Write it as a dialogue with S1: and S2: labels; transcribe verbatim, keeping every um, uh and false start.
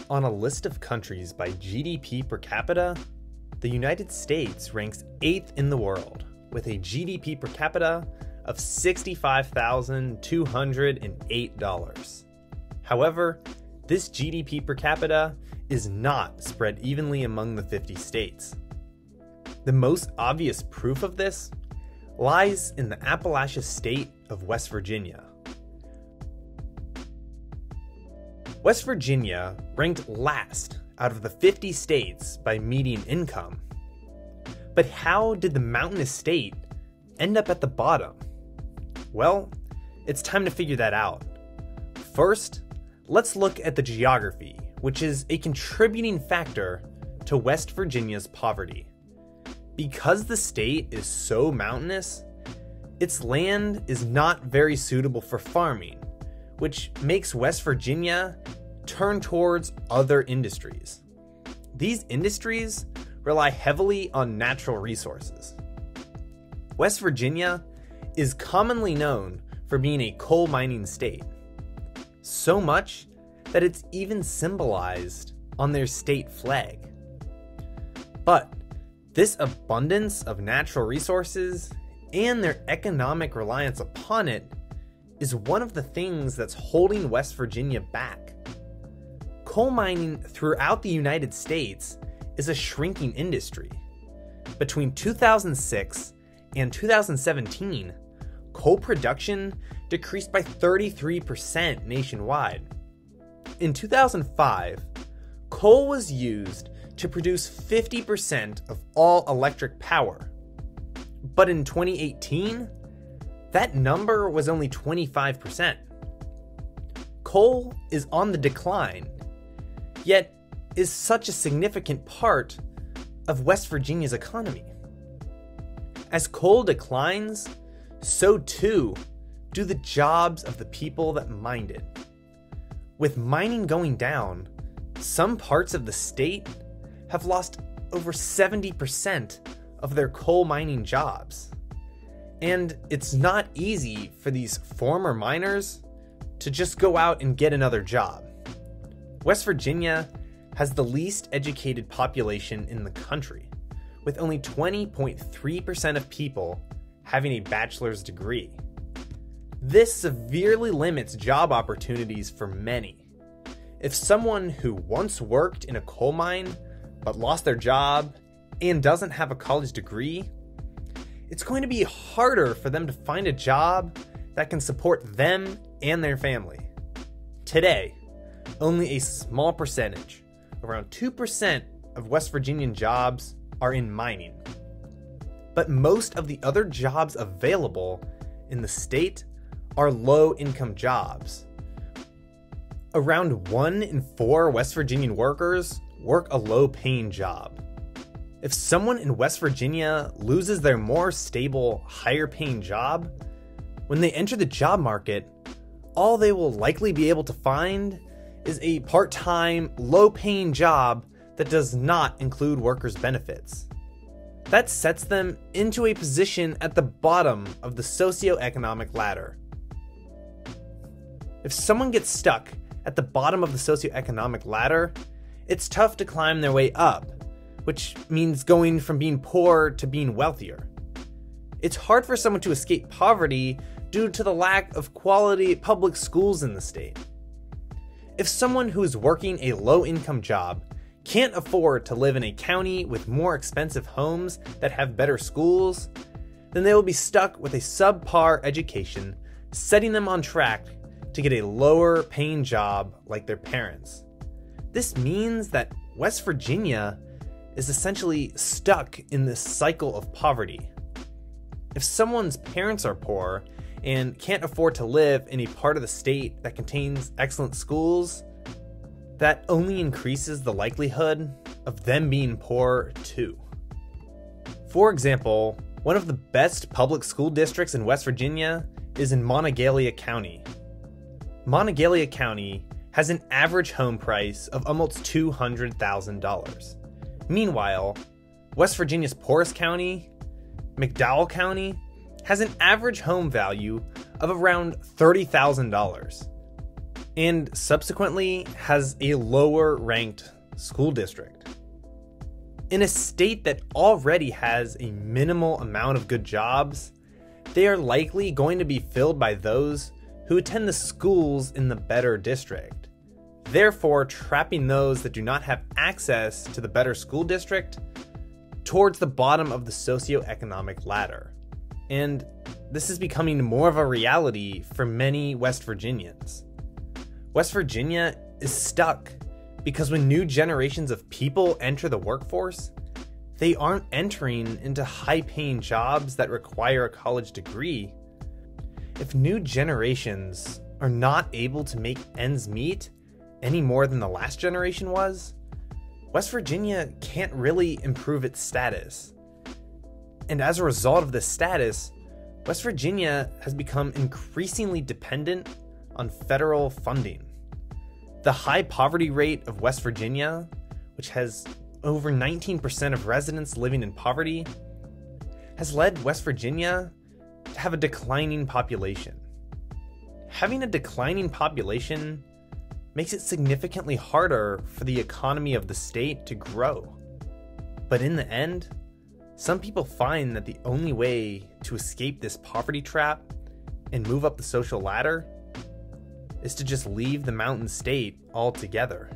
S1: On a list of countries by G D P per capita, the United States ranks eighth in the world, with a G D P per capita of sixty-five thousand two hundred eight dollars. However, this G D P per capita is not spread evenly among the fifty states. The most obvious proof of this lies in the Appalachian state of West Virginia. West Virginia ranked last out of the fifty states by median income. But how did the mountainous state end up at the bottom? Well, it's time to figure that out. First, let's look at the geography, which is a contributing factor to West Virginia's poverty. Because the state is so mountainous, its land is not very suitable for farming, which makes West Virginia turn towards other industries. These industries rely heavily on natural resources. West Virginia is commonly known for being a coal mining state, so much that it's even symbolized on their state flag. But this abundance of natural resources and their economic reliance upon it is one of the things that's holding West Virginia back. Coal mining throughout the United States is a shrinking industry. Between two thousand six and two thousand seventeen, coal production decreased by thirty-three percent nationwide. In two thousand five, coal was used to produce fifty percent of all electric power. But in twenty eighteen, that number was only twenty-five percent. Coal is on the decline, yet is such a significant part of West Virginia's economy. As coal declines, so too do the jobs of the people that mined it. With mining going down, some parts of the state have lost over seventy percent of their coal mining jobs. And it's not easy for these former miners to just go out and get another job. West Virginia has the least educated population in the country, with only twenty point three percent of people having a bachelor's degree. This severely limits job opportunities for many. If someone who once worked in a coal mine but lost their job and doesn't have a college degree, it's going to be harder for them to find a job that can support them and their family. Today, only a small percentage, around two percent of West Virginian jobs, are in mining. But most of the other jobs available in the state are low-income jobs. Around one in four West Virginian workers work a low-paying job. If someone in West Virginia loses their more stable, higher-paying job, when they enter the job market, all they will likely be able to find is a part-time, low-paying job that does not include workers' benefits. That sets them into a position at the bottom of the socioeconomic ladder. If someone gets stuck at the bottom of the socioeconomic ladder, it's tough to climb their way up, which means going from being poor to being wealthier. It's hard for someone to escape poverty due to the lack of quality public schools in the state. If someone who is working a low-income job can't afford to live in a county with more expensive homes that have better schools, then they will be stuck with a subpar education, setting them on track to get a lower paying job like their parents. This means that West Virginia is essentially stuck in this cycle of poverty. If someone's parents are poor and can't afford to live in a part of the state that contains excellent schools, that only increases the likelihood of them being poor too. For example, one of the best public school districts in West Virginia is in Monongalia County. Monongalia County has an average home price of almost two hundred thousand dollars. Meanwhile, West Virginia's Poorest County, McDowell County, has an average home value of around thirty thousand dollars. and subsequently has a lower ranked school district. In a state that already has a minimal amount of good jobs, they are likely going to be filled by those who attend the schools in the better district, therefore trapping those that do not have access to the better school district towards the bottom of the socioeconomic ladder. And this is becoming more of a reality for many West Virginians. West Virginia is stuck because when new generations of people enter the workforce, they aren't entering into high-paying jobs that require a college degree. If new generations are not able to make ends meet any more than the last generation was, West Virginia can't really improve its status. And as a result of this status, West Virginia has become increasingly dependent on federal funding. The high poverty rate of West Virginia, which has over nineteen percent of residents living in poverty, has led West Virginia to have a declining population. Having a declining population makes it significantly harder for the economy of the state to grow. But in the end, some people find that the only way to escape this poverty trap and move up the social ladder is to just leave the mountain state altogether.